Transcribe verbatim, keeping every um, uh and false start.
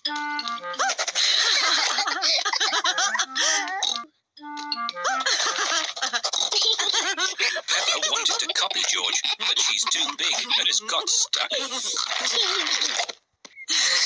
Peppa wanted to copy George, but she's too big and has got stuck.